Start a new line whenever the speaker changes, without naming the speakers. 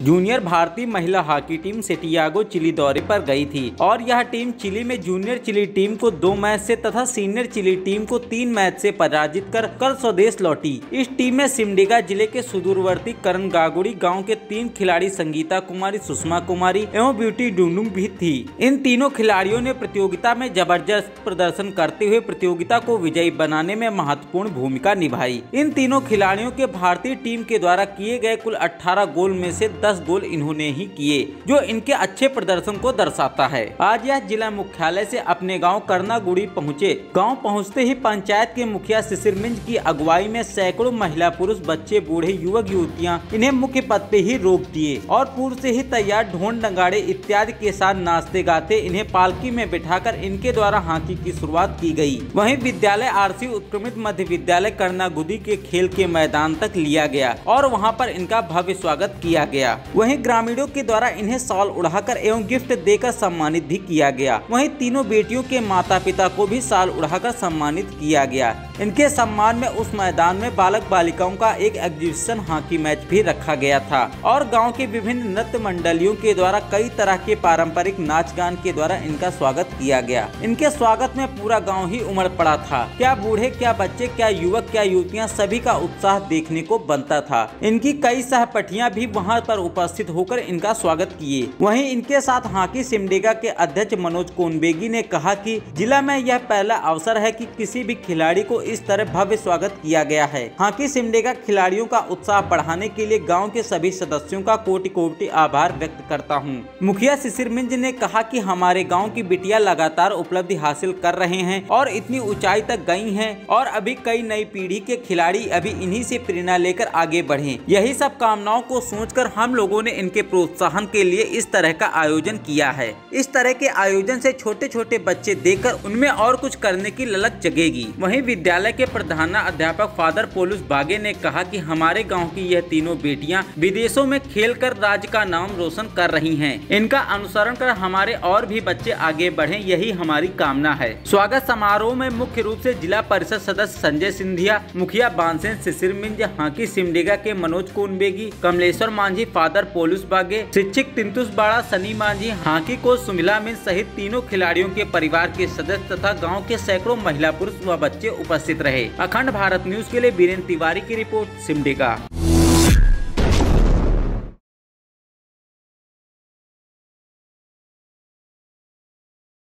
Junior भारतीय महिला hockey team Santiago Chile दौरे पर गई थी और यह टीम चिली में जूनियर चिली टीम को 2 मैच से तथा सीनियर चिली टीम को 3 मैच से पराजित कर कल स्वदेश लौटी। इस टीम में सिमडेगा जिले के सुदूरवर्ती करनगागुड़ी गांव के 3 खिलाड़ी संगीता कुमारी, सुषमा कुमारी एवं ब्यूटी डुंडुम भी थी। इन तीनों खिलाड़ियों ने प्रतियोगिता में जबरदस्त प्रदर्शन करते हुए प्रतियोगिता को विजयी बनाने में महत्वपूर्ण भूमिका निभाई। इन तीनों खिलाड़ियों के भारतीय टीम के द्वारा किए गए कुल 18 गोल में से 10 गोल इन्होंने ही किए, जो इनके अच्छे प्रदर्शन को दर्शाता है। आज यह जिला मुख्यालय से अपने गांव करनागुड़ी पहुंचे। गांव पहुंचते ही पंचायत के मुखिया शिशिर मिंज की अगुवाई में सैकड़ों महिला, पुरुष, बच्चे, बूढ़े, युवक, युवतियां इन्हें मुख्य पद पे ही रोक दिए और पूर्व से ही तैयार ढोल, नगाड़े इत्यादि के साथ नाचते गाते इन्हें पालकी में बिठाकर इनके द्वारा हॉकी की शुरुआत की गई। वहीं विद्यालय आरसी उत्क्रमित मध्य विद्यालय करनागुड़ी के खेल के मैदान तक लिया गया और वहां पर इनका भव्य स्वागत किया गया। वहीं ग्रामीणों के द्वारा इन्हें शॉल उड़ाकर एवं गिफ्ट देकर सम्मानित भी किया गया। वहीं तीनों बेटियों के माता पिता को भी शॉल उड़ाकर सम्मानित किया गया। इनके सम्मान में उस मैदान में बालक बालिकाओं का एक एग्जीबिशन हॉकी मैच भी रखा गया था और गांव के विभिन्न नृत्य मंडलियों के द्वारा कई तरह के पारंपरिक नाच गान के द्वारा इनका स्वागत किया गया। इनके स्वागत में पूरा गाँव ही उमड़ पड़ा था। क्या बूढ़े, क्या बच्चे, क्या युवक, क्या युवतियाँ, सभी का उत्साह देखने को बनता था। इनकी कई सहपाठियां भी वहां पर उपस्थित होकर इनका स्वागत किए। वहीं इनके साथ हॉकी सिमडेगा के अध्यक्ष मनोज कोनबेगी ने कहा कि जिला में यह पहला अवसर है कि किसी भी खिलाड़ी को इस तरह भव्य स्वागत किया गया है। हॉकी सिमडेगा खिलाड़ियों का उत्साह बढ़ाने के लिए गांव के सभी सदस्यों का कोटि कोटि आभार व्यक्त करता हूं। मुखिया शिशिर मिंज ने कहा कि हमारे गाँव की बिटिया लगातार उपलब्धि हासिल कर रहे हैं और इतनी ऊंचाई तक गई हैं और अभी कई नई पीढ़ी के खिलाड़ी अभी इन्हीं से प्रेरणा लेकर आगे बढ़े। यही सब कामनाओं को सोचकर हम लोगों ने इनके प्रोत्साहन के लिए इस तरह का आयोजन किया है। इस तरह के आयोजन से छोटे छोटे बच्चे देखकर उनमें और कुछ करने की ललक जगेगी। वहीं विद्यालय के प्रधानाध्यापक फादर पोलुस बागे ने कहा कि हमारे गांव की यह तीनों बेटियां विदेशों में खेलकर राज्य का नाम रोशन कर रही हैं। इनका अनुसरण कर हमारे और भी बच्चे आगे बढ़ें, यही हमारी कामना है। स्वागत समारोह में मुख्य रूप से जिला परिषद सदस्य संजय सिंधिया, मुखिया बानसेन शिशिर मिंज, हॉकी सिमडेगा के मनोज कोनबेगी, कमलेश्वर मांझी, फादर पोलुस बागे, शिक्षक तिंतुस बाड़ा, सनी मांझी, हॉकी कोच सुमिला मिंज सहित तीनों खिलाड़ियों के परिवार के सदस्य तथा गांव के सैकड़ों महिला, पुरुष व बच्चे उपस्थित रहे। अखंड भारत न्यूज के लिए बीरेन तिवारी की रिपोर्ट, सिमडेगा।